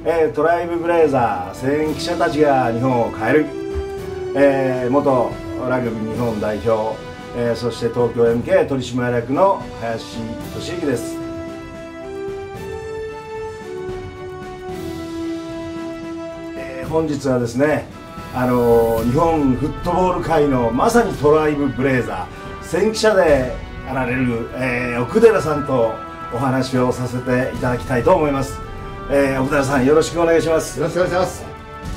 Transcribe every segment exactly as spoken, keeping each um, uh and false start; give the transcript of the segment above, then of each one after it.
えー、トライブブレイザー先駆者たちが日本を変える、えー、元ラグビー日本代表、えー、そして東京 エムケー 取締役の林俊之です。えー、本日はですね、あのー、日本フットボール界のまさにトライブブレイザー先駆者であられる、えー、奥寺さんとお話をさせていただきたいと思います。えー、奥寺さん、よろしくお願いします。 よろしくお願いします。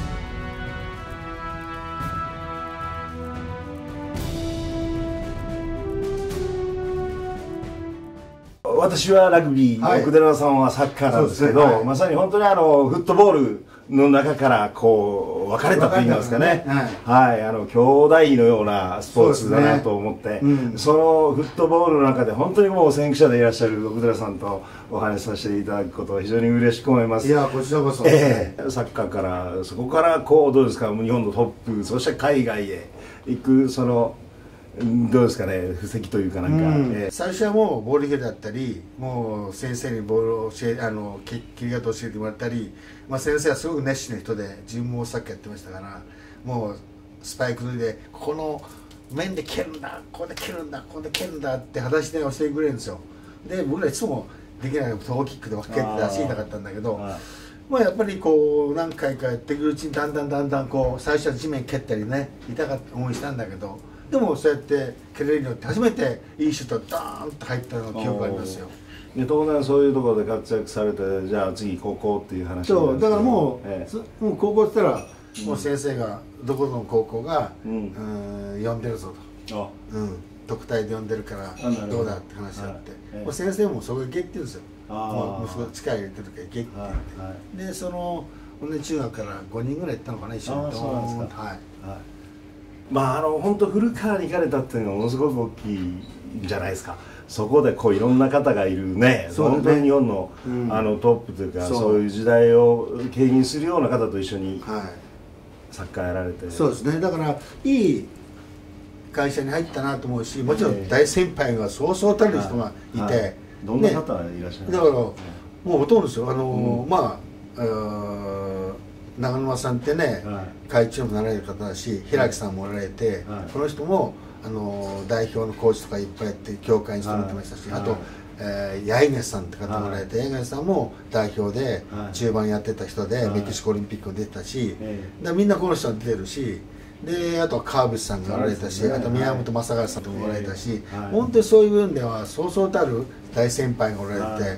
私はラグビー、はい、奥寺さんはサッカーなんですけど、ねはい、まさに本当にあのフットボールの中からこう分かれたといいますかね、はい、はい、あの兄弟のようなスポーツだなと思って、 そ,、ねうん、そのフットボールの中で本当にもう先駆者でいらっしゃる奥寺さんとお話しさせていただくことは非常に嬉しく思います。 いやこちらこそ、 えー、サッカーからそこからこうどうですか、日本のトップ、そして海外へ行く、そのどうですかね、布石というかなんか、うんえー、最初はもうボール蹴りだったり、もう先生にボールを教えあの蹴り方を教えてもらったり、まあ、先生はすごく熱心な人で自分もサッカーやってましたから、もうスパイクでここの面で蹴るんだ、ここで蹴るんだ、ここで蹴るんだって裸足で教えてくれるんですよ。で僕らいつもできないトーキックで分けて足痛かったんだけど、まあやっぱりこう何回かやっていくうちにだんだんだんだんこう最初は地面蹴ったりね、痛かった思いしたんだけど、でもそうやって蹴れるようになって初めていいシュートがダーンと入ったのが記憶がありますよ。 で当然そういうところで活躍されて、じゃあ次高校っていう話そうだからもう、ええ、もう高校って言ったら、うん、もう先生がどこの高校が、うん、うん呼んでるぞと、うん、特待で呼んでるからどうだって話があって、はい、もう先生もそこ行けって言うんですよ。もう息子力入れてるから行けって言って、はいはい、でその同じ中学からごにんぐらい行ったのかな、一緒に。そうなんですか。はい、はい、 まああの本当古川に行かれたっていうのがものすごく大きいんじゃないですか。そこでこういろんな方がいるね、本当に日本の、うん、あのトップというか、そう、そういう時代を経験するような方と一緒にサッカーやられて、はい、 そうですね。だからいい会社に入ったなと思うし、もちろん大先輩がそうそうたる人がいて、はいはい、 どんな方がいらっしゃるんですか。 だからもうほとんどですよ。あの、うん、まあ長沼さんってね、はい、会長もなられる方だし、平木さんもおられて、はい、この人もあの代表のコーチとかいっぱいやって協会に勤めてましたし、はい、あと、はい、えー、八重根さんって方もおられて、はい、八重根さんも代表で中盤やってた人で、はい、メキシコオリンピックに出てたし、はい、だみんなこの人が出てるし、であとは川淵さんがおられたし、ね、あと宮本正和さんもおられたし、はい、本当にそういう部分ではそうそうたる大先輩がおられて、はい、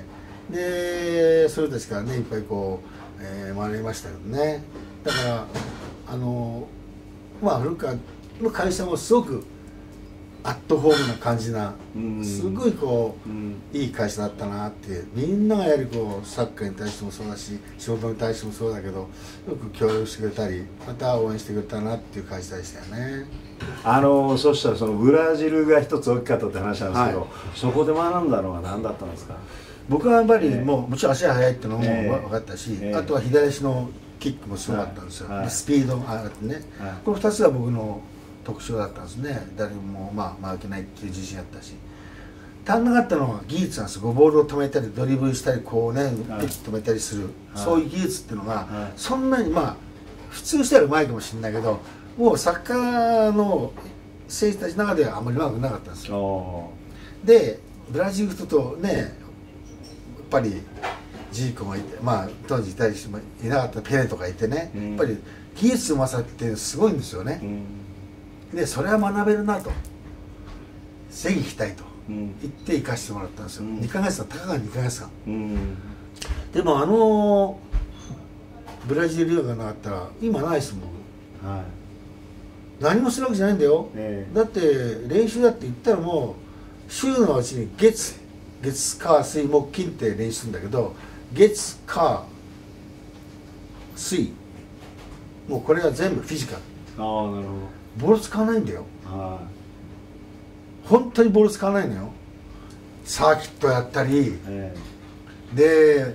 でそれたちからねいっぱいこう、えー、学びましたけどね。だからあのまあ古川の会社もすごくアットホームな感じな、すごいこう、うん、いい会社だったなって、みんながやはりこうサッカーに対してもそうだし仕事に対してもそうだけどよく協力してくれたりまた応援してくれたなっていう会社でしたよね。 あのそしたらそのブラジルが一つ大きかったって話なんですけど、はい、そこで学んだのは何だったんですか。 僕はやっぱりもうもちろん足が速いっていうのも分かったし、えー、あとは左足のキックもすごかったんですよ、はい、スピードが上がってね、はい、このふたつが僕の特徴だったんですね。誰もまあ負けないっていう自信あったし、足んなかったのは技術なんですよ。ボールを止めたりドリブルしたりこうね打って止めたりする、はい、そういう技術っていうのが、はい、そんなにまあ普通したらうまいかもしれないけど、もうサッカーの選手たちの中ではあんまりうまくなかったんですよ。でブラジルとねやっぱりジーコがいて、まあ当時いたりしてもいなかったペレとかいてね、うん、やっぱり技術のうまさってすごいんですよね。うんでそれは学べるなと、ぜひ行きたいと言って行かせてもらったんですよ、うん、にかげつ間、たかがにかげつかん、うん、でもあのブラジル留学がなかったら今ないですもん、はい、何もするわけじゃないんだよ、えー、だって練習だって言ったらもう週のうちに月月火水木金って練習するんだけど、月火水もうこれは全部フィジカル。 ああなるほど。 ボール使わないんだよ、はい、本当にボール使わないのよ。サーキットやったり、えー、で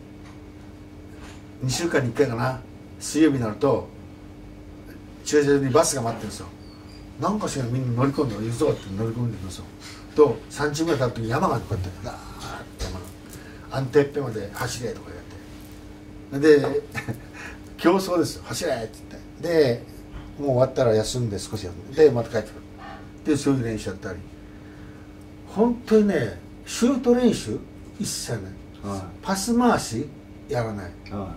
にしゅうかんにいっかいかな、水曜日になると駐車場にバスが待ってるんですよ。何かしらみんな乗り込んで行くぞって乗り込んでくるんですよ。とさんじゅうぐらい経った時に山がこうやってダーッて山があんてっぺんまで走れとかやって、 で競争ですよ、走れって言ってでもう終わったら休んで少し休んででまた帰ってくるでそういう練習やったり本当にねシュート練習一切ない、はい、パス回しやらない、はい、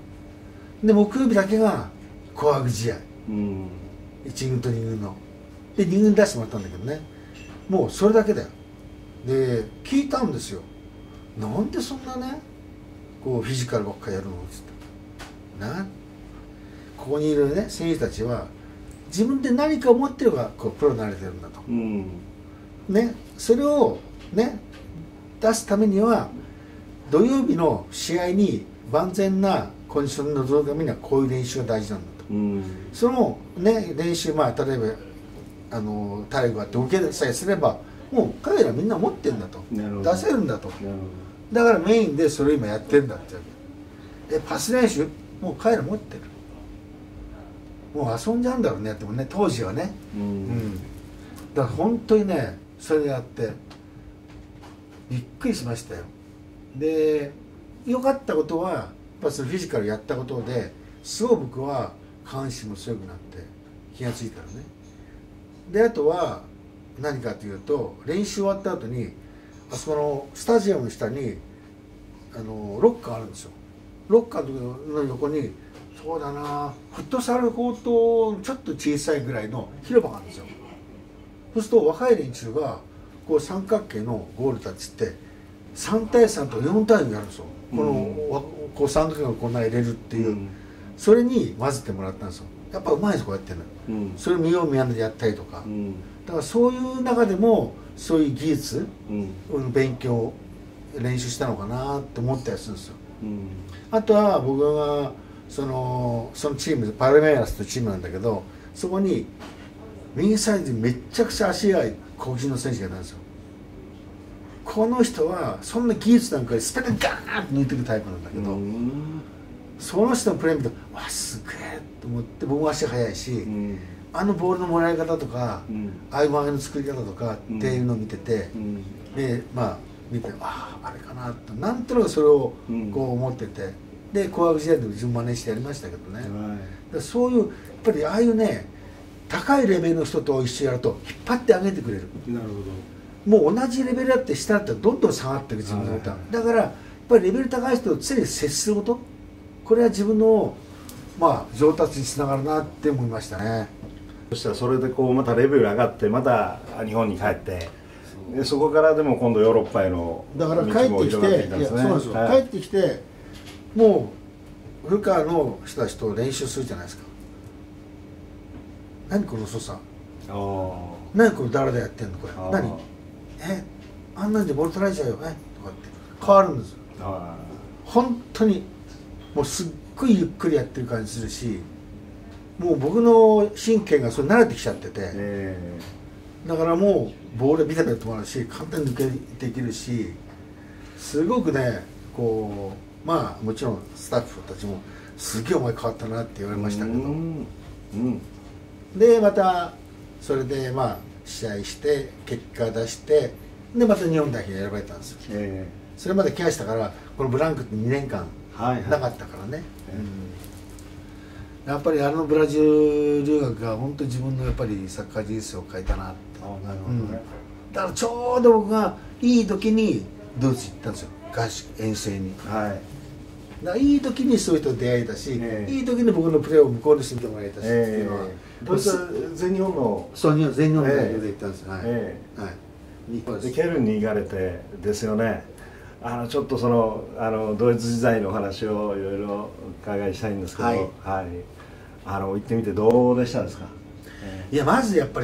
で木曜日だけが紅白試合、うん、いち軍とに軍のでに軍出してもらったんだけどねもうそれだけだよで聞いたんですよなんでそんなねこうフィジカルばっかりやるのって言ったなここにいるね選手たちは自分で何かを持ってるからこうプロになれてるんだと、うん、ねそれをね出すためには土曜日の試合に万全なコンディションに臨むためにはこういう練習が大事なんだと、うん、そのね練習まあ例えばあの体力があって受けさえすればもう彼らみんな持ってるんだと出せるんだとだからメインでそれを今やってるんだってえパス練習もう彼ら持ってるもう遊んじゃうんだろうねやってもね当時はね、うんうん、だから本当にねそれやってびっくりしましたよで良かったことはやっぱそのフィジカルやったことですごい僕は下半身も強くなって気がついたらねであとは何かというと練習終わった後にあそこのスタジアムの下にあのロッカーあるんですよロッカーの横にそうだなフットサルコートちょっと小さいぐらいの広場があるんですよそうすると若い連中がこう三角形のゴールタッチってさん対さんとかよん対よんやるんですよ、うん、このこう三角形をこんな入れるっていう、うん、それに混ぜてもらったんですよやっぱうまいですこうやってるの、うん、それを見よう見やんでやったりとか、うん、だからそういう中でもそういう技術、うん、勉強練習したのかなって思ったりするんですよ、うん、あとは僕がそのそのチームパルメイラスというチームなんだけどそこに右サイドにめっちゃくちゃ足がいい黒人の選手がいたんですよこの人はそんな技術なんかでスペッてガーンと抜いていくタイプなんだけどその人のプレー見るとわすげえと思って僕も足速いし、うん、あのボールのもらい方とか、うん、ああいう曲げの作り方とかっていうのを見てて、うん、でまあ見てあああれかなとなんとなくそれをこう思っててで紅白試合で自分真似してやりましたけどね、はい、そういうやっぱりああいうね高いレベルの人と一緒にやると引っ張ってあげてくれるなるほどもう同じレベルだって下だったらどんどん下がっていく自分の歌、はい、だからやっぱりレベル高い人と常に接することこれは自分のまあ上達につながるなって思いましたねそしたらそれでこうまたレベル上がってまた日本に帰ってでそこからでも今度ヨーロッパへのだから帰ってきていやそうなんですよ、はい、帰ってきてもう古川の人たちと練習するじゃないですか何この遅さ何これ誰でやってんのこれ何えあんなんでボール取られちゃうよえとかって変わるんですよ本当にもうすっごいゆっくりやってる感じするしもう僕の神経がそれ慣れてきちゃってて、えー、だからもうボールビタビタ止まるし簡単に抜けできるしすごくねこうまあもちろんスタッフたちもすげえお前変わったなって言われましたけど、うんうん、でまたそれでまあ試合して結果出してでまた日本代表に選ばれたんですよ、えー、それまでケアしたからこのブランクってにねんかんなかったからね、はいはい、うん、やっぱりあのブラジル留学が本当に自分のやっぱりサッカー人生を変えたなって。なるほどね、うん、だからちょうど僕がいい時にドイツ行ったんですよ合宿遠征に、はい、だからいい時にそういう人と出会えたし、えー、いい時に僕のプレーを向こうにしてもらえたし、えー、っていうのはドイツは全日本のそう全日本代表で行ったんですよ、はい、 えーはい、でケルンに行かれてですよねあのちょっとそのあのドイツ時代の話をいろいろお伺いしたいんですけど、はいはい、あの行ってみてどうでしたですか？ えー、いやまずやっぱり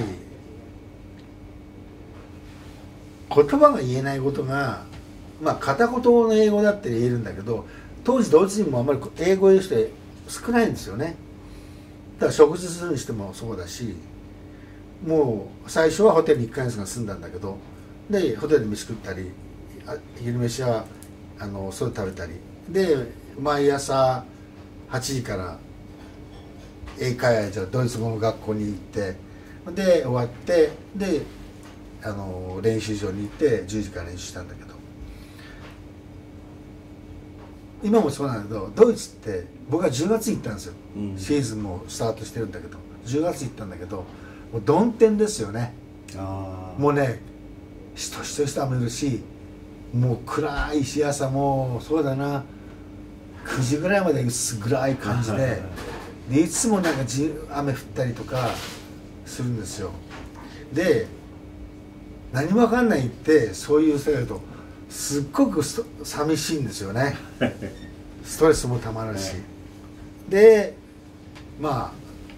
言葉が言えないことがまあ片言の英語だって言えるんだけど当時ドイツ人もあんまり英語を言う人少ないんですよね。だから食事するにしてもそうだしもう最初はホテルにいっかげつが住んだんだけどでホテルで飯食ったり昼飯はあの外で食べたりで毎朝はちじから英会話じゃドイツ語の学校に行ってで終わってであの練習場に行ってじゅうじから練習したんだけど今もそうなんだけど、ドイツって僕はじゅうがつに行ったんですよ、うん、シーズンもスタートしてるんだけどじゅうがつに行ったんだけど、もう曇天ですよね。あもうねしとしとした雨降るし、もう暗いし、朝もうそうだなくじぐらいまで薄暗い感じででいつもなんかじ雨降ったりとかするんですよ。で何も分かんないってそういう世界だとすっごく寂しいんですよねストレスもたまるし、でまあ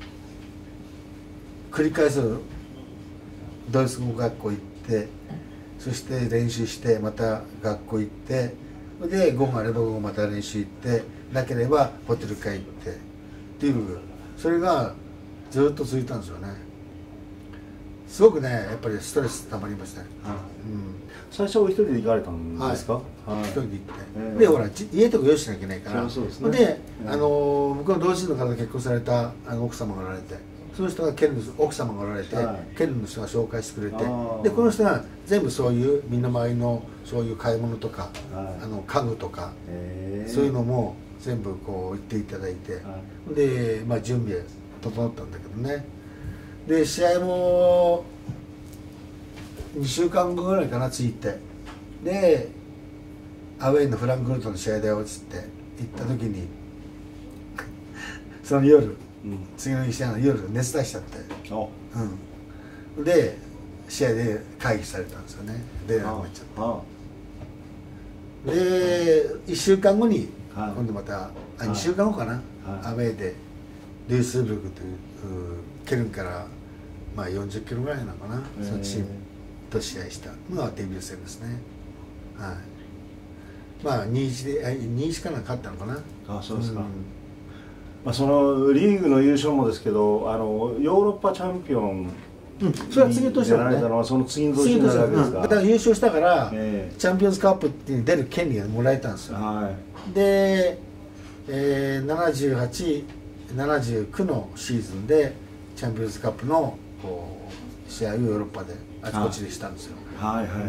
繰り返すドイツ語学校行って、そして練習してまた学校行って、で午後あれば午後また練習行って、なければホテル帰ってっていう、それがずっと続いたんですよね。すごくねやっぱりストレスたまりましたね、はい、うん、 最初お一人で行かれたんですか？はい、 一人で行って、えー、でほら家とか用意しなきゃいけないから、 そうですね、 で、あの僕の同時の方結婚されたあの奥様がおられて、その人がケルの奥様がおられて、はい、ケルの人が紹介してくれて、でこの人が全部そういうみんな周りのそういう買い物とか、はい、あの家具とか、えー、そういうのも全部こう言っていただいて、はい、で、まあ、準備整ったんだけどね。で試合もにしゅうかんごぐらいかな、ついて、でアウェイのフランクフルトの試合だよっつって行った時にその夜、うん、次の試合の夜熱出しちゃって、うん、で試合で会議されたんですよね。出れなくなっちゃって、でいっしゅうかんごに今度また、あにしゅうかんごかな、アウェイでデュースブルクというケルンからまあよんじゅっキロぐらいなのかな、そのチームと試合したのがデビュー戦ですね。はい、まあ にたいいち でにたいいちかな勝ったのかな。 あ、そうですか、うん、まあ、そのリーグの優勝もですけど、あのヨーロッパチャンピオン、 うん、それは次の年だられたのはその次の年になるわけですか。 だから優勝したから、えー、チャンピオンズカップっていうのに出る権利がもらえたんですよ。はい、で、えー、ななじゅうはち、ななじゅうきゅうのシーズンでチャンピオンズカップのこう試合をヨーロッパであちこちでしたんですよ。 はいはいはい、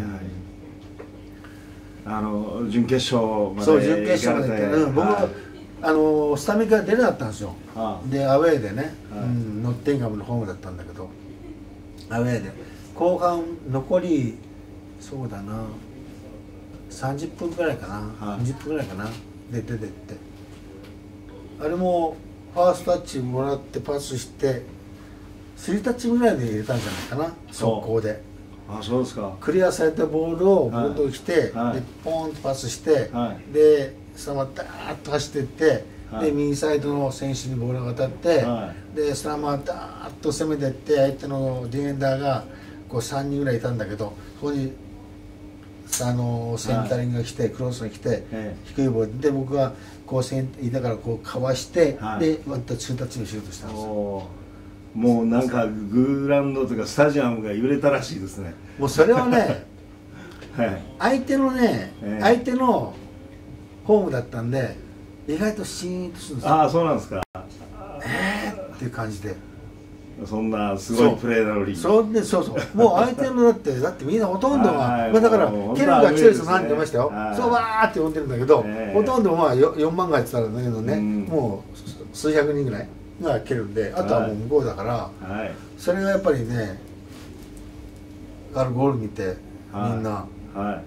うん、あの準決勝までそう準決勝まで行って、うん、僕は、はい、あのスタメンから出れなかったんですよ。でアウェーでね、はい、うん、ノッティンガムのホームだったんだけど、アウェーで後半残りそうだなさんじゅっぷんくらいかな、はい、にじゅっぷんくらいかなで出てって、あれもファーストタッチもらってパスしてスリータッチぐらいで入れたんじゃないかな、速攻で。 あ、そうですか。 クリアされたボールをボールと来て、はい、でポーンとパスして、はい、でそのままダーッと走っていって、はい、で右サイドの選手にボールが当たって、はい、でそのままダーッと攻めていって、相手のディフェンダーがこうさんにんぐらいいたんだけど、そこにあのセンタリングが来て、はい、クロスが来て、はい、低いボールで僕がこうセンだからこうかわして、はい、でワンタッチツータッチのシュートしたんですよ。 もうなんかグラウンドとかスタジアムが揺れたらしいですね。 もうそれはね、はい、相手のね、えー、相手のホームだったんで意外とシーンとするんですよ。 ああ、そうなんですか。 えーっていう感じで、 そんなすごいプレーなのに、 そうそうそうそう、もう相手のだってだってみんなほとんどが、まあだからケルが来てる人何人いましたよ。そうわーって呼んでるんだけど、えー、ほとんどまあよんまんがいって言ったんだけどね、うん、もう数百人ぐらいが蹴るんで、あとはもう向こうだから、はい、それがやっぱりね、あるゴール見てみんな、はい、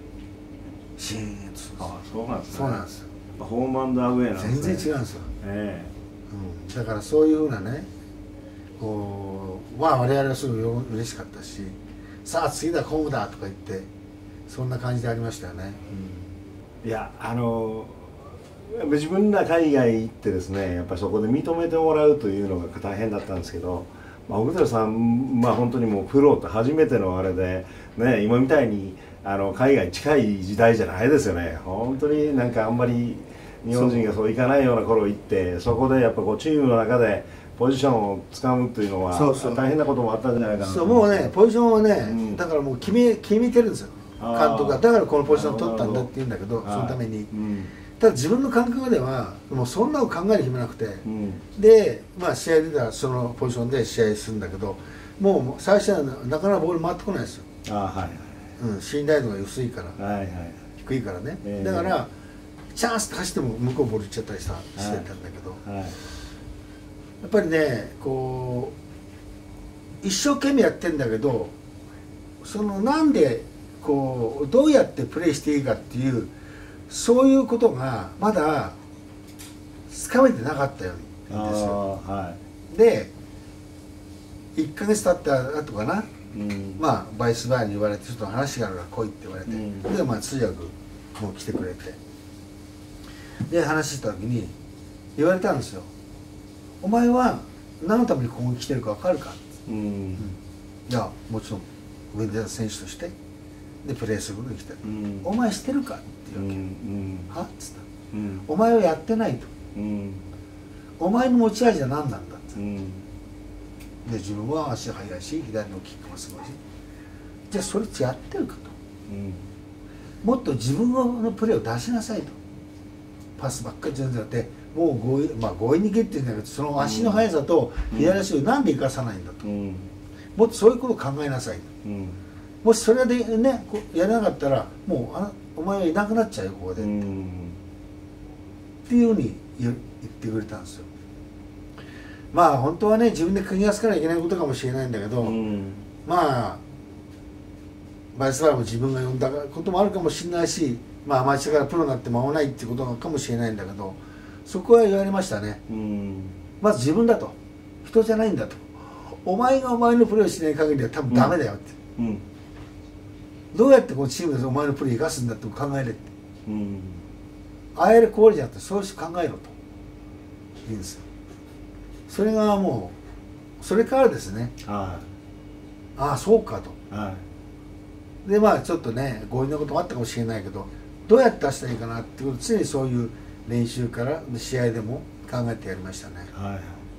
シーンとするんです。 あ、そうなんですね。 そうなんですよ。 ホームアンドアウェイなんですね。 全然違うんですよ。えーうん、だからそういうふうなね、こうまあ我々はすごい嬉しかったし、さあ次だホームだとか言ってそんな感じでありましたよね。 うん、いや、あの自分ら海外行ってですね、やっぱりそこで認めてもらうというのが大変だったんですけど、まあ、奥寺さん、まあ、本当にもうプロって初めてのあれで、ね、今みたいにあの海外近い時代じゃないですよね。本当になんかあんまり日本人がそういかないような頃行って、そこでやっぱこうチームの中でポジションをつかむというのは大変なこともあったんじゃないかなと。 そう、もうねポジションはね、うん、だからもう決め決めてるんですよ、監督が。だからこのポジションを取ったんだって言うんだけど、そのために、うん、ただ自分の感覚ではもうそんなの考える暇なくて、うん、で、まあ、試合出たらそのポジションで試合するんだけど、もう最初はなかなかボール回ってこないですよ。あ、はいはい、うん、信頼度が薄いから、はいはい、低いからね、えー、だからチャンスって走っても向こうボール行っちゃったりしたしてたんだけど、はいはい、やっぱりねこう一生懸命やってんだけど、そのなんでこうどうやってプレーしていいかっていうそういうことがまだつかめてなかったようなんですよ。はい、でいっかげつ経った後かな、うん、まあバイスバーに言われてちょっと話があるから来いって言われて、うん、でまあ通訳も来てくれて、で話した時に言われたんですよ。お前は何のためにここに来てるか分かるか、うんうん、いやもちろん上に出た選手としてでプレーすることに来てる、うん、お前知ってるかっていうわけ、うんうん、はっつった、うん、お前はやってないと、うん、お前の持ち味は何なんだって、うん、で自分は足速いし左のキックもすごいし、じゃあそれやってるかと、うん、もっと自分のプレーを出しなさいと、パスばっかり全然やってもう強引、まあ、強引に蹴ってるんだけど、その足の速さと左足をなんで生かさないんだと、うん、もっとそういうことを考えなさいと、うん、もしそれでねやらなかったらもうあお前はいなくなっちゃうよここで、うん、っていうふうに言ってくれたんですよ。まあ本当はね自分で国がつかなきゃいけないことかもしれないんだけど、うん、まあバイスバーも自分が呼んだこともあるかもしれないし、まあアマチュアからプロになって間もないっていうことかもしれないんだけど、そこは言われましたね、うん、まず自分だと、人じゃないんだと、お前がお前のプレーをしない限りは多分ダメだよって、うんうん、どうやってこのチームでお前のプレーを生かすんだって考えれって、うん、ああやるこうじゃなくてそうして考えろと言うんですよ。それがもうそれからですね、ああそうかと、でまあちょっとね強引なこともあったかもしれないけど、どうやって出したらいいかなっていうことを常にそういう練習から試合でも考えてやりましたね。はい、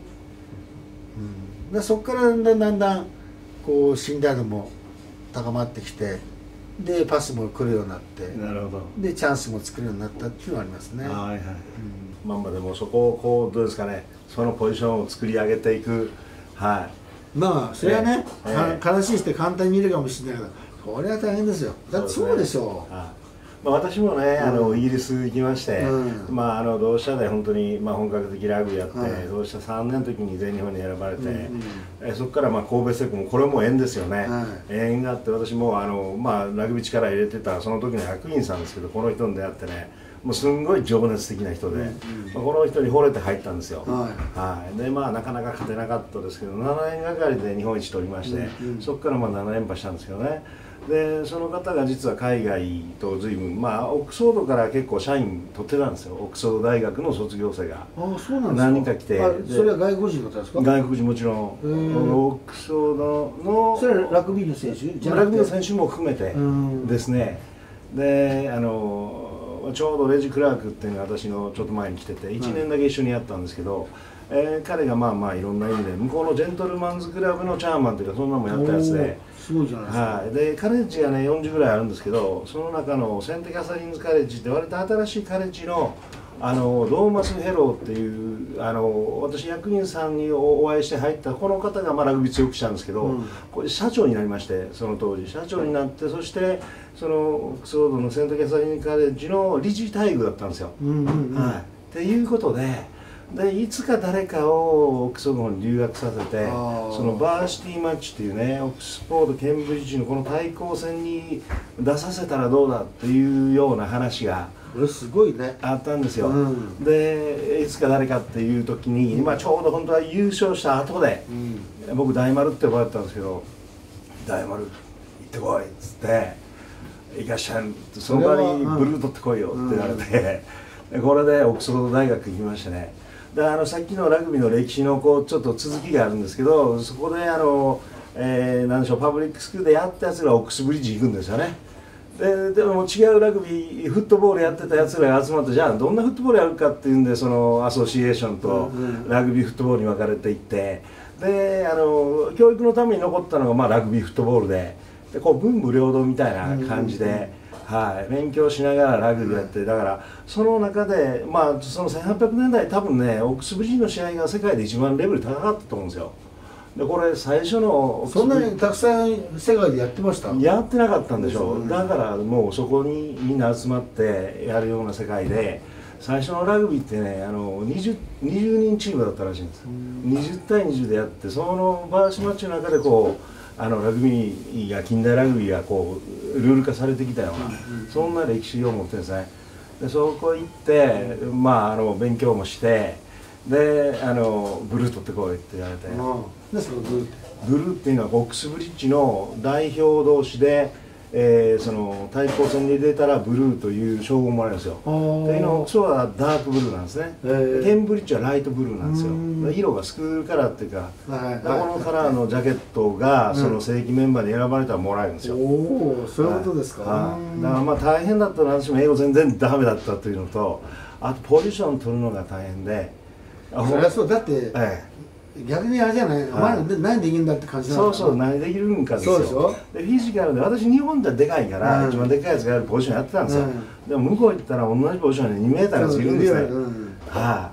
うん、でそこからだんだんだんだんこう信頼度も高まってきて、でパスも来るようになって、なるほど、でチャンスも作るようになったっていうのがありますね。はいはい、うん、 まあまあでもそこをこうどうですかね、そのポジションを作り上げていく、はい、 まあそれはね、えー、話して簡単に見るかもしれないけど、これは大変ですよ。だってそうでしょう。 まあ、私もね、あのイギリス行きまして、うん、まあ、あの同志社で本当に、まあ、本格的ラグビーやって、はい、同志社さんねんの時に全日本に選ばれて、うんうん、えそこからまあ神戸セクもこれも縁ですよね、はい、縁があって、私もあの、まあ、ラグビー力入れてたその時の役員さんですけど、この人に出会ってね、もうすんごい情熱的な人で、うんうん、まあ、この人に惚れて入ったんですよ、はい、はい、でまあなかなか勝てなかったですけど、ななねんがかりで日本一取りまして、うんうん、そこからまあなな連覇したんですけどね。でその方が実は海外と随分、まあ、オックスフォードから結構社員取ってたんですよ、オックスフォード大学の卒業生が。 ああ、そうなんですか。 何人か来て、 それは外国人の方ですか。 外国人もちろん、オックスフォードのそれはラグビーの選手じゃラグビーの選手も含めてですね。であのちょうどレジ・クラークっていうのが私のちょっと前に来てていちねんだけ一緒にやったんですけど、えー、彼がまあまあいろんな意味で向こうのジェントルマンズクラブのチャーマンというかそんなのもやったやつで、 すごいじゃないですか。 はい、でカレッジがねよんじゅうぐらいあるんですけど、その中のセント・キャサリンズ・カレッジって割と新しいカレッジのあのローマス・ヘローっていうあの私役員さんにお会いして入ったこの方がまあラグビー強くしたんですけど、うん、これ社長になりまして、その当時社長になって、そしてそのオックスフォードのセント・キャサリンズ・カレッジの理事待遇だったんですよ。うんうんうん、はい、っていうことで。でいつか誰かをオックスフォードに留学させて、そのバーシティマッチっていうね、オックスフォードケンブリッジのこの対抗戦に出させたらどうだっていうような話がこれすごいねあったんですよ、うん、でいつか誰かっていう時に、まあ、ちょうど本当は優勝した後で、うん、僕大丸って呼ばれてたんですけど、大丸行ってこいっつって行かしちゃう、その代わりブルー取ってこいよって言われて、うん、これでオックスフォード大学行きましてね。であのさっきのラグビーの歴史のこうちょっと続きがあるんですけど、そこであの、えー、なんでしょう、パブリックスクールでやったやつがオックスブリッジ行くんですよね。ででも違うラグビーフットボールやってたやつらが集まって、じゃあどんなフットボールやるかっていうんで、そのアソシエーションとラグビーフットボールに分かれていって、であの教育のために残ったのが、まあ、ラグビーフットボールで、でこう文武両道みたいな感じで。はい、勉強しながらラグビーやって、だからその中で、まあ、そのせんはっぴゃくねんだい多分ねオックスブリッジの試合が世界で一番レベル高かったと思うんですよ。 でこれ最初のそんなにたくさん世界でやってました？ やってなかったんでしょう。だからもうそこにみんな集まってやるような世界で、最初のラグビーってね、あの 20, にじゅうにんチームだったらしいんですよ。にじゅうたいにじゅうでやって、そのバーシマッチの中でこうあのラグビーが近代ラグビーがこうルール化されてきたような、そんな歴史を持ってるんですね。でそこ行って、まあ、あの勉強もして、であのブルー取ってこいって言われて、 何ですかブルーって？ ブルーっていうのはオックスブリッジの代表同士で、えー、その対抗戦に出たらブルーという称号もらえるんですよ。っていうのはオックスはダークブルーなんですね。えー、ケンブリッジはライトブルーなんですよ。色がスクールカラーっていうか、はい、このカラーのジャケットがその正規メンバーに選ばれたらもらえるんですよ。 おお、そういうことですか。 はい、だからまあ大変だったのは、私も英語全然ダメだったというのと、あとポジション取るのが大変で。 そりゃそうだって、ええ、逆にあれじゃない、お前何できるんだって感じなのかな。 そうそう、何できるんかですよ。でフィジカルで、私日本じゃでかいから、うん、一番でかいやつがやるポジションやってたんですよ。うん、でも向こう行ったら同じポジションににメーターのやついるんですね。はい、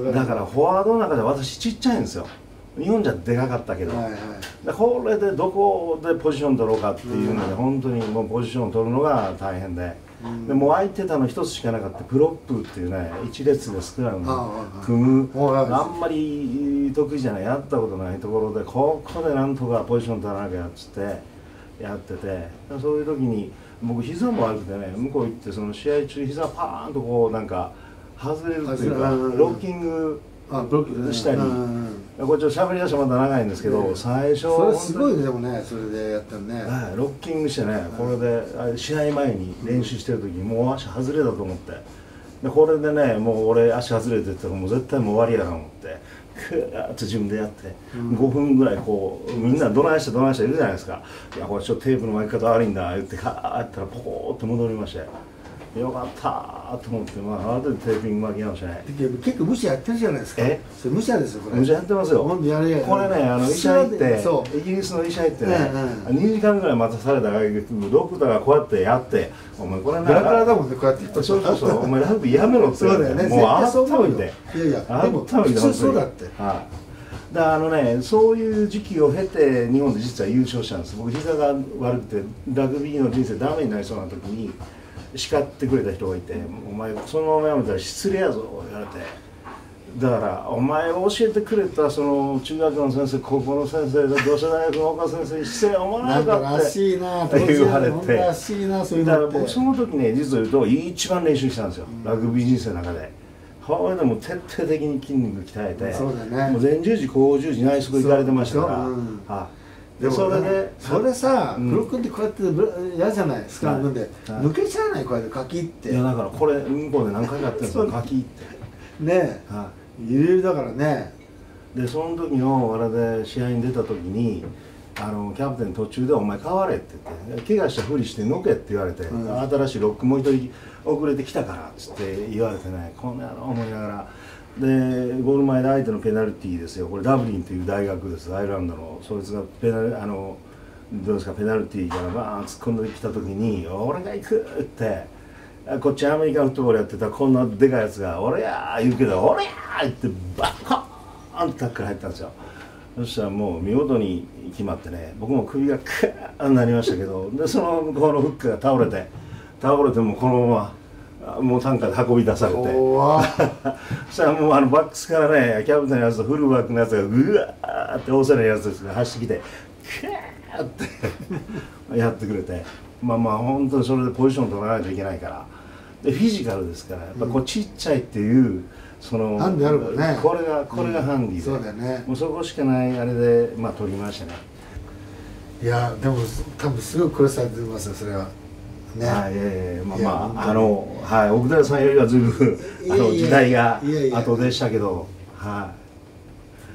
だからフォワードの中で私ちっちゃいんですよ。日本じゃでかかったけど、はいはい、でこれでどこでポジション取ろうかっていうので、うん、本当にもうポジションを取るのが大変で。でもう空いてたの一つしかなかったプロップっていうね、一列でスクラム組む、あんまり得意じゃない、やったことないところで、ここでなんとかポジション取らなきゃっつってやってて、そういう時に僕膝も悪くてね、向こう行ってその試合中膝パーンとこうなんか外れるっていうか、ロッキングしたり、これちょっと喋り出してまた長いんですけど、最初それすごいね。でもね、それでやったのね、 ロッキングしてね、これで試合前に練習してる時にもう足外れだと思って、でこれでね、もう俺足外れてったらもう絶対もう終わりやなと思って、クーッと自分でやって、ごふんぐらいこうみんなどないしてどないしているじゃないですか。いやこれちょっとテープの巻き方悪いんだ言ってカーッやったらポコーッと戻りまして、よかったと思って、まあ後でテーピング巻き直してね。 結構無視やってるじゃないですか。え？それ無視ですよこれ。 無視やってますよ。これね、あの医者行ってイギリスの医者行ってね、にじかんぐらい待たされたらドクターがこうやってやって、お前これガラガラだもんねこうやって。 そうそうそう、お前ラグビーやめろって。 そうだよね。 もうあっためて。 いやいや、でも普通そうだって。 はい。だからあのね、そういう時期を経て日本で実は優勝したんです。僕膝が悪くてラグビーの人生ダメになりそうな時に叱ってくれた人がいて、お前そのままやめたら失礼やぞ言われて、だからお前が教えてくれたその中学の先生、高校の先生、同志社大学の岡先生に失礼思わないかって言われて、だから僕その時ね、実を言うと一番練習したんですよ、うん、ラグビー人生の中で。これでも徹底的に筋肉鍛えて、 そうだね、 もう前十字後十字内側行かれてましたから、うん、はでそれでそれさ、ブロックってこうやって嫌じゃない、スクラムで抜けちゃわない、こうやってカキって。 いやだからこれ向こうで何回かやってるんですよ、カキってねえ、入れるだからね。 でその時のあれで試合に出た時に、あのキャプテン途中で「お前変われ」って言って、怪我したふりしてのけって言われて、うん、新しいロックもう一人遅れてきたからっつって言われてね、こんな野郎思いながら。でゴール前で相手のペナルティーですよ、これダブリンという大学です、アイルランドの。そいつがペナルあのどうですか、ペナルティーからバーン突っ込んできた時に「俺が行く!」って、こっちアメリカンフットボールやってたこんなでかいやつが「俺や!」言うけど「俺や!」ってバッコーンってタックル入ったんですよ。そしたらもう見事に決まってね、僕も首がクーンなりましたけど、でその向こうのフックが倒れて倒れてもこのまま。もう担架で運び出されてそしたらもうあのバックスからね、キャプテンのやつとフルバックのやつがうわーって大勢のやつが走ってきてキャーってやってくれて、まあまあ本当にそれでポジション取らないといけないから、でフィジカルですから、やっぱこうちっちゃいっていうそのハンディあるもんね、 これがこれがハンディで、 そうだよね、 もうそこしかないあれでまあ取りましたね。 いやでも多分すごい苦労されてますよそれは。ね、 はい、えー、まあまああのはい、奥寺さんよりはずいぶんあの時代が後でしたけど、はい。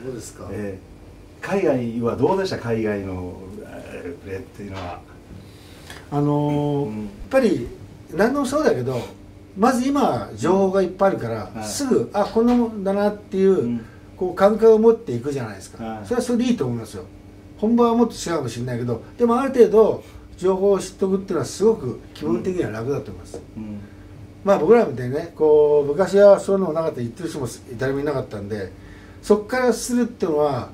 どうですか。 えー、海外はどうでした、海外のプレーっていうのは。 あのーうん、やっぱり何でもそうだけど、まず今情報がいっぱいあるから、うん、すぐあこんなもんだなっていう、うん、こう感覚を持っていくじゃないですか。はい、それはそれでいいと思いますよ。本番はもっと違うかもしれないけど、でもある程度情報を知っておくっていうのはすごく気分的には楽だと思います、うん、まあ僕らみたいにね、こう昔はそういうのもなかった、言ってる人も誰もいなかったんで、そこからするっていうのは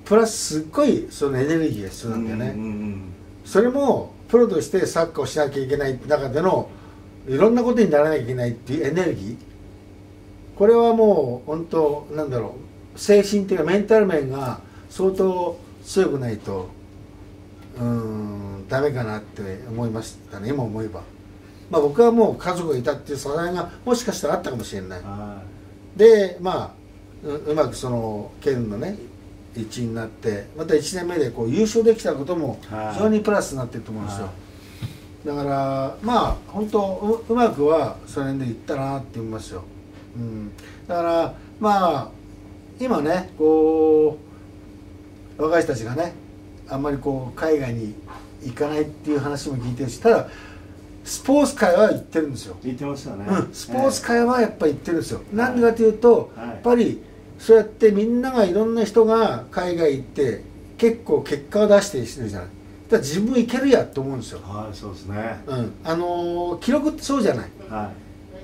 プラスすっごいそのエネルギーが必要なんだよね、うんうんうん、それもプロとしてサッカーをしなきゃいけない中でのいろんなことにならなきゃいけないっていうエネルギー、これはもう本当なんだろう、精神的なメンタル面が相当強くないとうーんダメかなって思いましたね、今思えば。まあ僕はもう家族がいたっていう支えがもしかしたらあったかもしれない。でまあ う, うまくその県のね一員になってまたいちねんめでこう優勝できたことも非常にプラスになってると思うんですよ。だからまあ本当 う, うまくはその辺でいったなって思いますよ、うん、だからまあ今ねこう若い人たちがねあんまりこう海外に行かないっていう話も聞いてるし、ただスポーツ界は行ってるんですよ。 言ってましたね、 うん、スポーツ界はやっぱり行ってるんですよ、えー、なんでかというと、はい、やっぱりそうやってみんながいろんな人が海外行って結構結果を出してるじゃない。だから自分いけるやと思うんですよ。 はい、そうですね、 うん、あのー、記録ってそうじゃない、はい、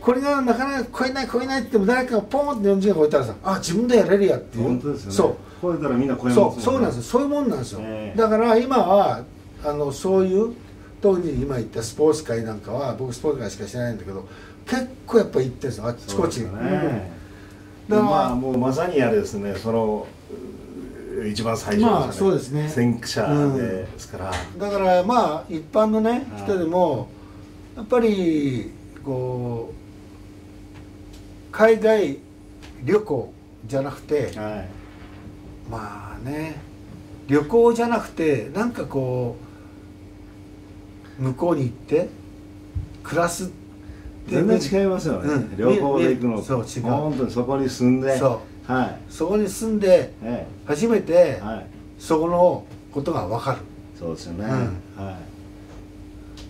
これがなかなか超えない超えないって言っても誰かがポンってよんじゅうえん超えたらさ、あ自分でやれるやっていう。 本当ですよね。 そう超えたらみんな超えますもんね。 そうそうなんですよ、そういうもんなんですよ、 えー、 だから今はあのそういう特に今言ったスポーツ界なんかは僕スポーツ界しか知らないんだけど結構やっぱ行ってるんですよ、あっちこっちに。だからまあもうまさにやですね、その一番最初の、ね、 まあそうですね、 先駆者ですから、 うん、だからまあ一般のね人でもやっぱりこう海外旅行じゃなくて、はい、まあね旅行じゃなくてなんかこう向こうに行って暮らす全然違いますよね、うん、旅行で行くのとそう違う、本当にそこに住んで、 そう、はい、そこに住んで初めてそこのことが分かる。 そうですよね、うん、はい、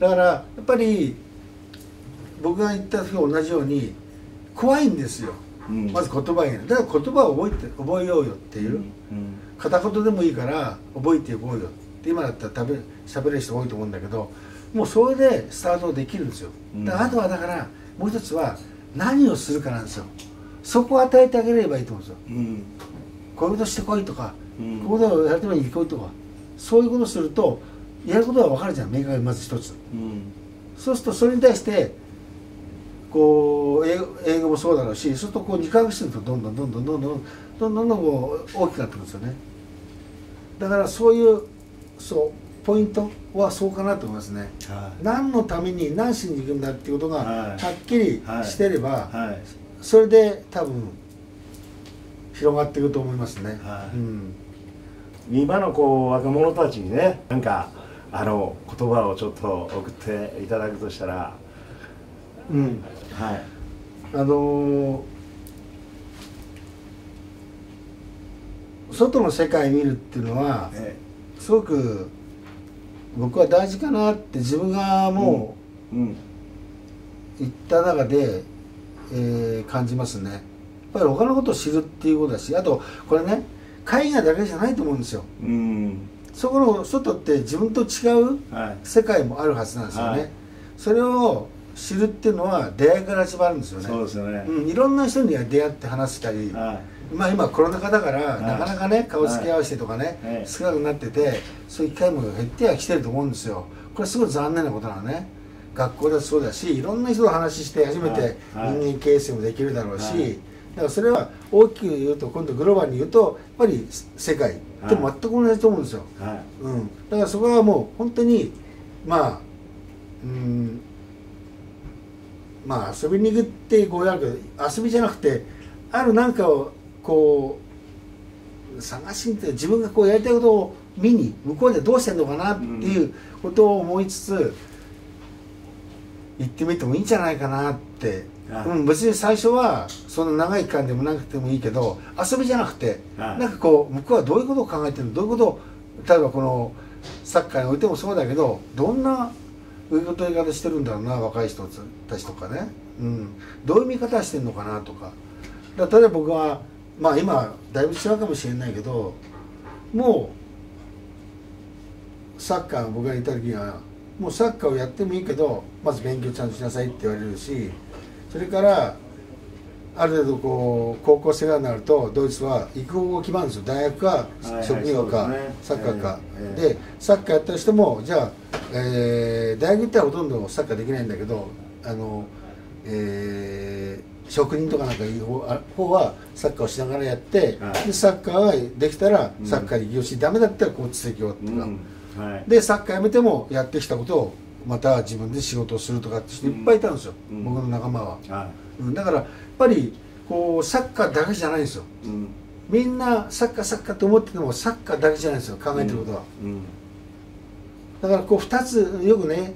だからやっぱり僕が言った時と同じように怖いんですよ、うん、まず言葉がだから言葉を覚えて覚えようよっていう、うんうん、片言でもいいから覚えていこうよって今だったら食べ喋れる人多いと思うんだけど、もうそれでスタートできるんですよ。だからあとはだからもう一つは何をするかなんですよ。そこを与えてあげればいいと思うんですよ、うん、こういうことしてこいとか、うん、こういうことをやるために行こうとか、そういうことをするとやることが分かるじゃん、明確にまず一つ、うん、そうするとそれに対してこう英語、英語もそうだろうし、そうするとこうにかげつするとどんどんどんどんどんどんどんどんどんこう大きくなってくるんですよね。だからそういうそうポイントはそうかなと思いますね、はい、何のために何しに行くんだっていうことがはっきりしてれば、はいはいはい、それで多分広がっていくと思いますね、はい、うん、 今のこう若者たちにねなんかあの言葉をちょっと送っていただくとしたら、 うん、はい、あのー、外の世界見るっていうのは、ええ、すごく僕は大事かなって自分がもう、うんうん、言った中で、えー、感じますね。やっぱり他のことを知るっていうことだし、あとこれね海外だけじゃないと思うんですよ、うん、そこの外って自分と違う世界もあるはずなんですよね、はい、それを知るっていうのは出会いから始まるんですよね。 そうですよね、 うん、いろんな人には出会って話したり、はい、まあ今コロナ禍だから、はい、なかなかね顔つき合わせてとかね、はい、少なくなっててそういう機会も減ってはきてると思うんですよ。これすごい残念なことなのね。学校だとそうだし、いろんな人と話して初めて人間形成もできるだろうし、はいはい、だからそれは大きく言うと今度グローバルに言うとやっぱり世界と全く同じと思うんですよ、はい、うん、だからそこはもう本当にまあうんまあ遊びに行くってこうやるけど遊びじゃなくてある何かをこう探しに行って自分がこうやりたいことを見に向こうでどうしてんのかなっていうことを思いつつ行ってみてもいいんじゃないかなって、うん、別に最初はそんな長い期間でもなくてもいいけど遊びじゃなくてなんかこう向こうはどういうことを考えてるのどういうことを例えばこのサッカーにおいてもそうだけどどんなどういうことやり方してるんだろうな若い人たちとかね、うん、どういう見方してるのかなとか。だ例えば僕はまあ今だいぶ違うかもしれないけどもうサッカー僕がいた時にはもうサッカーをやってもいいけどまず勉強ちゃんとしなさいって言われるし、それからある程度こう高校生になるとドイツは行く方向が決まるんですよ。大学か職業かサッカーかで、サッカーやったりしてもじゃあ、えー、大学行ったらほとんどサッカーできないんだけど、あの、えー、職人とかなんかいう方はサッカーをしながらやって、はい、でサッカーができたらサッカーに利用し、うん、ダメだったら交通席をとか、うんはい、でサッカーやめてもやってきたことをまた自分で仕事をするとかって人いっぱいいたんですよ、うん、僕の仲間は、はい、うん、だからやっぱりこうサッカーだけじゃないんですよ、うん、みんなサッカーサッカーと思っててもサッカーだけじゃないんですよ、考えてることは、うんうん、だからこうふたつよくね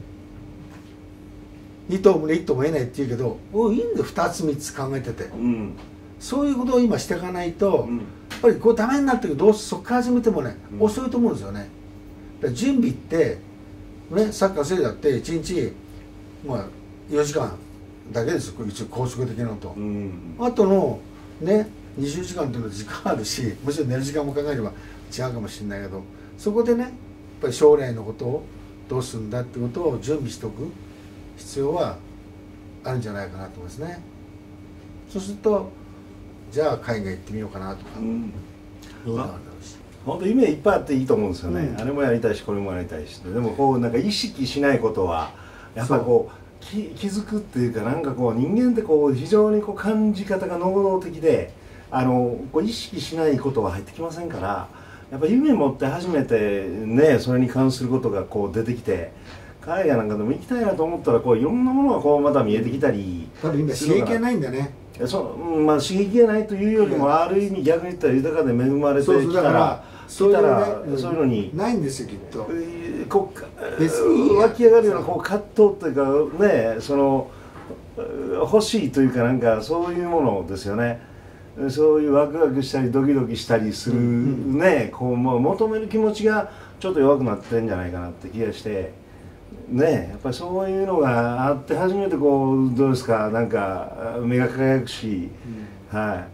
に頭もいっ頭も得ないって言うけど、おいいんだよふたつみっつ考えてて、うん、そういうことを今していかないと、うん、やっぱりこうダメになってるけどどうそこから始めてもね、うん、遅いと思うんですよね。だから準備ってね、サッカーせいだっていちにち、まあ、よじかんだけですよ、一応高速的なのと、うん、あとのねにじゅうじかんっていうのは時間あるし、もちろん寝る時間も考えれば違うかもしれないけど、そこでねやっぱり将来のことをどうするんだってことを準備しておく必要はあるんじゃないかなと思いますね。そうするとじゃあ海外行ってみようかなとか、うん、どうなるんだろうし、 本当夢いっぱいあっていいと思うんですよね、うん、あれもやりたいしこれもやりたいし、でもこうなんか意識しないことはやっぱりこう気づくっていうか、なんかこう人間ってこう非常にこう感じ方が能動的で、あのこう意識しないことは入ってきませんから、やっぱ夢持って初めてねそれに関することがこう出てきて、海外なんかでも行きたいなと思ったらこういろんなものがこうまた見えてきたり、 多分今刺激がないんだね。 そう、まあ、刺激がないというよりもある意味逆に言ったら豊かで恵まれてきたらそういうのにないんですよきっと。 こう別に湧き上がるようなこう葛藤というかね、その欲しいというかなんかそういうものですよね。そういうワクワクしたりドキドキしたりするね、こうもう求める気持ちがちょっと弱くなってるんじゃないかなって気がして。ね、やっぱりそういうのがあって初めてこうどうですか、なんか目が輝くし、うん、はい。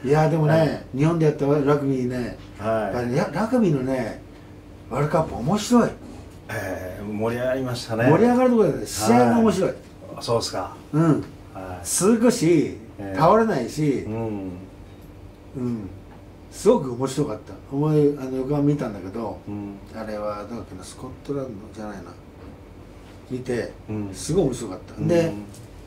いやでもね、はい、日本でやったラグビーね、はい、やラグビーのねワールドカップ面白い。 えー、盛り上がりましたね。 盛り上がるところで、ね、試合が面白い。はい、 そうですか。 うん。はい、すぐし、えー、倒れないし、うん、うん。すごく面白かった。お前あの横浜見たんだけど、うん、あれはどうだっけな、スコットランドじゃないな。見て、すごい面白かった、うん、で、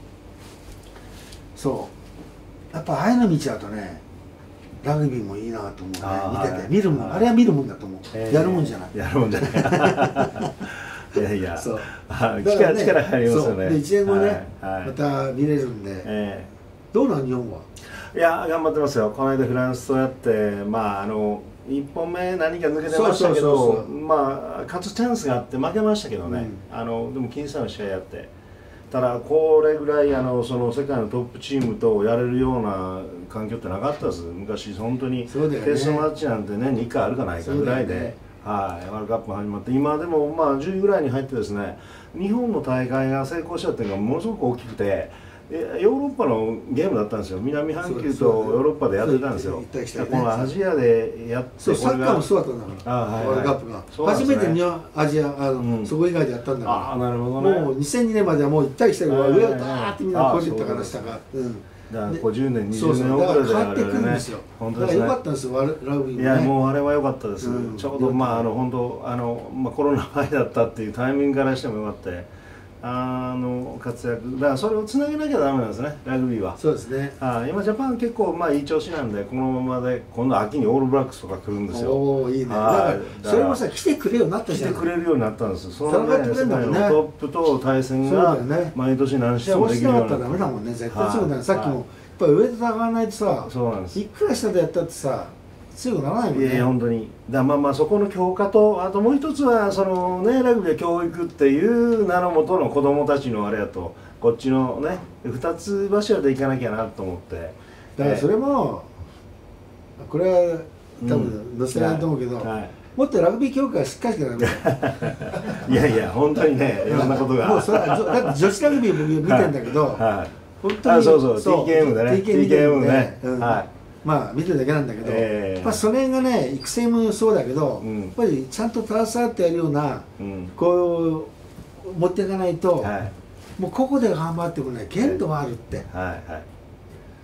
そうやっぱああいうの見ちゃうとねラグビーもいいなと思うね、見てて見るもん、あれは見るもんだと思う、えー、やるもんじゃないやるもんじゃないいやいやそう力、ね、力入りますよね。 でいちねんごね、はいはい、また見れるんで、えー、どうなん日本は。 いや頑張ってますよ。この間フランスとやってまああのいっぽんめ何か抜けてましたけど、まあ勝つチャンスがあって負けましたけどね、うん、あのでも僅差の試合やって、ただこれぐらいあのその世界のトップチームとやれるような環境ってなかったです。昔本当にテストマッチなんて年にいっかいあるかないかぐらいで、ね、はい、ワールドカップ始まって今でもまあじゅういぐらいに入ってですね、日本の大会が成功したっていうのがものすごく大きくて。ヨーロッパのゲームだったんですよ。南半球とヨーロッパでやってたんですよ。このアジアでやって、 そうサッカーもそうだったんだから、ワールドカップが初めて日本アジアあのそこ以外でやったんだから。あ、なるほどね。もうにせんにねんまではもう行ったりしてるから上をダーってみんなこじったから下が。 だからごじゅうねんにじゅうねん遅れで変わってくるんですよ。だから良かったんですよラグビーもね。 いやもうあれは良かったです。ちょうどまああの本当あのまあコロナ前だったっていうタイミングからしても良かった。あの活躍だからそれをつなげなきゃダメなんですね、ラグビーは。 そうですね。 あ今ジャパン結構まあいい調子なんで、このままで今度秋にオールブラックスとか来るんですよ。 おおいいね。だからそれもさ来てくれるようになったじゃん。 来てくれるようになったんです。そのね世界のトップと対戦が毎年何試合もできるようになった。そうしなかったらダメだもんね、絶対そうだよ。さっきもやっぱり上で上がらないとさ、そうなんです。いくら下でやったってさ強くならないもんね。いや本当に。だまあまあそこの強化と、あともう一つはそのねラグビーは教育っていう名のもとの子供たちのあれやと、こっちのね二つ柱でいかなきゃなと思って。 だからそれも、えー、これは多分載せないと思うけど、うんはい、もっとラグビー協会しっかりしてないいやいや本当にねいろんなことが。 もうそれはだって女子ラグビー僕見てんだけど、はいはい、 本当にあそうそう ティーケーエム でねティーケーエムでね、 うん、はいまあ見てるだけなんだけど、えー、やっぱそれがね育成もそうだけど、うん、やっぱりちゃんと携わってやるような、うん、こう持っていかないと、はい、もうここで頑張ってもね限度はあるって、はいはい、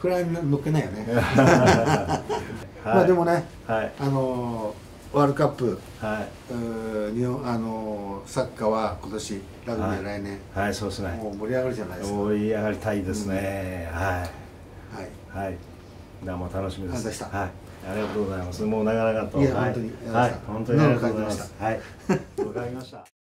フライに乗っけないよね。まあでもね、あのワールドカップ、日本あのサッカーは今年、ラグビーは来年、 はいそうですね。 もう盛り上がるじゃないですか。 盛り上がりたいですね。はいはいはい。どうも楽しみです。はい。ありがとうございます。もう長々と。 いや本当に。 はい本当にありがとうございます。はい。わかりました。